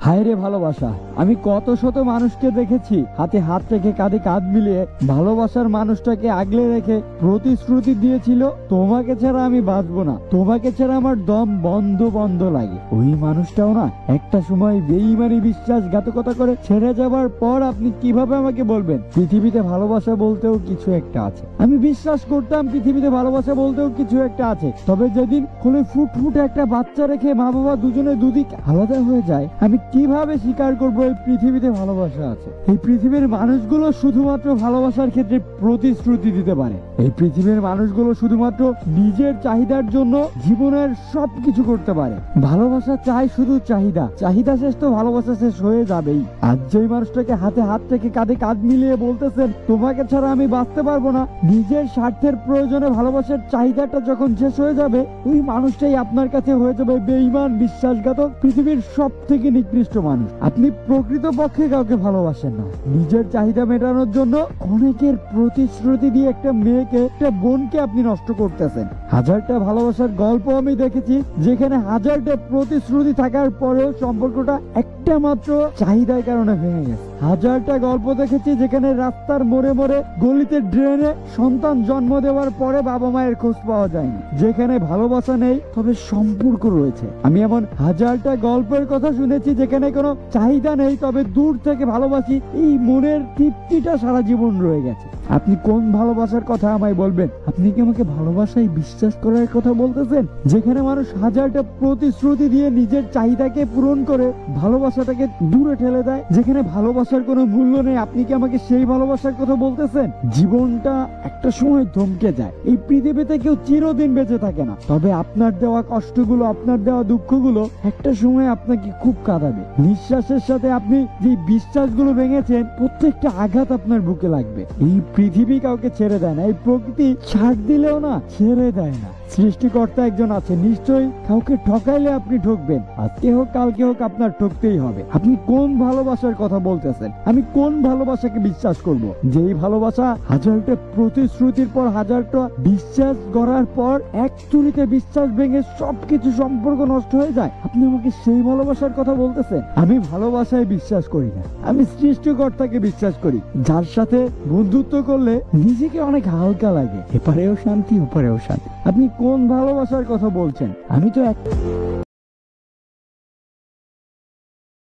হায় রে ভালোবাসা, আমি কত শত মানুষকে দেখেছি হাতে হাত রেখে কাঁধে কাঁধ মিলিয়ে ভালোবাসার মানুষটাকে আগলে রেখে প্রতিশ্রুতি দিয়েছিল তোমাকে ছাড়া আমি বাঁচবো না, তোমাকে ছাড়া আমার দম বন্ধ বন্ধ লাগে। ওই মানুষটাও না একটা সময় বেঈমানি বিশ্বাসঘাতকতা করে ছেড়ে যাবার পর আপনি কিভাবে আমাকে বলবেন পৃথিবীতে ভালোবাসা বলতেও কিছু একটা আছে? আমি বিশ্বাস করতাম পৃথিবীতে ভালোবাসা বলতেও কিছু একটা আছে, তবে যেদিন কোলে ফুটফুটে একটা বাচ্চা রেখে মা বাবা দুজনে দুদিক আলাদা হয়ে যায়, আমি কিভাবে স্বীকার করবো এই পৃথিবীতে ভালোবাসা আছে? এই পৃথিবীর মানুষগুলো শুধুমাত্র ভালোবাসার ক্ষেত্রে প্রতিশ্রুতি দিতে পারে। এই পৃথিবীর মানুষগুলো শুধুমাত্র নিজের চাহিদার জন্য জীবনের সবকিছু করতে পারে। ভালোবাসা চাই শুধু চাহিদা, চাহিদা শেষ তো ভালোবাসা শেষ হয়ে যাবেই। আজ যেই মানুষটাকে হাতে হাত রেখে কাঁধে কাঁধ মিলিয়ে বলতেছেন তোমাকে ছাড়া আমি বাঁচতে পারবো না, নিজের স্বার্থের প্রয়োজনে ভালোবাসার চাহিদাটা যখন শেষ হয়ে যাবে, ওই মানুষটাই আপনার কাছে হয়ে যাবে বেঈমান, বিশ্বাসঘাতক, পৃথিবীর সব থেকে নিকৃষ্ট মানুষ। আপনি প্রকৃত পক্ষে কাউকে ভালোবাসেন না, নিজের চাহিদা মেটানোর জন্য অনেকের প্রতিশ্রুতি দিয়ে একটা মেয়েকে, একটা বোনকে আপনি নষ্ট করতেছেন। হাজারটা ভালোবাসার গল্প আমি দেখেছি যেখানে হাজারটা প্রতিশ্রুতি থাকার পরেও সম্পর্কটা একটা মাত্র চাহিদার কারণে ভেঙে গেছে। হাজারটা গল্প দেখেছি যেখানে রাস্তার মোড়ে মোড়ে, গলিতে, ড্রেনে সন্তান জন্ম দেওয়ার পরে বাবা মায়ের খোঁজ পাওয়া যায়নি। যেখানে ভালোবাসা নেই তবে সম্পর্ক রয়েছে। আমি এমন হাজারটা গল্পের কথা শুনেছি যেখানে কোনো চাহিদা নেই তবে দূর থেকে ভালোবাসি, এই মনের তৃপ্তিটা সারা জীবন রয়ে গেছে। আপনি কোন ভালোবাসার কথা আমায় বলবেন? আপনি কি আমাকে ভালোবাসায় বিশ্বাস করার কথা বলতেছেন? যেখানে মানুষ হাজারটা প্রতিশ্রুতি দিয়ে নিজের চাহিদাকে পূরণ করে ভালোবাসাটাকে দূরে ঠেলে দেয়, যেখানে ভালোবাসার কোনো মূল্য নেই, আপনি কি আমাকে সেই ভালোবাসার কথা বলতেছেন? জীবনটা একটা সময় থমকে যায়। এই পৃথিবীতে কেউ চিরদিন বেঁচে থাকে না, তবে আপনার দেওয়া কষ্টগুলো, আপনার দেওয়া দুঃখগুলো একটা সময় আপনাকে খুব কাঁদাবে। নিঃশ্বাসের সাথে আপনি যে বিশ্বাসগুলো ভেঙেছেন প্রত্যেকটা আঘাত আপনার বুকে লাগবে। এই পৃথিবী কাউকে ছেড়ে দেয় না, এই প্রকৃতি ছাড় দিলেও না ছেড়ে দেয় না। সৃষ্টিকর্তা একজন আছে, নিশ্চয়ই কাউকে ঠকাইলে আপনি ঠকবেন, আজকে হোক কালকে হোক আপনার ঠকতেই হবে। আপনি কোন ভালোবাসার কথা বলতেছেন? আমি কোন ভালোবাসাকে বিশ্বাস করব? যেই ভালোবাসা হাজারটা প্রতিশ্রুতির পর, হাজারটা বিশ্বাস গড়ার পর এক চুরিতে বিশ্বাস ভেঙে সবকিছু সম্পর্ক নষ্ট হয়ে যায়, আপনি আমাকে সেই ভালোবাসার কথা বলতেছেন? আমি ভালোবাসায় বিশ্বাস করি না, আমি সৃষ্টিকর্তাকে বিশ্বাস করি, যার সাথে বন্ধুত্ব করলে নিজেকে অনেক হালকা লাগে, এপারেও শান্তি ওপারেও শান্তি। আপনি কোন ভালোবাসার কথা বলছেন? আমি তো এক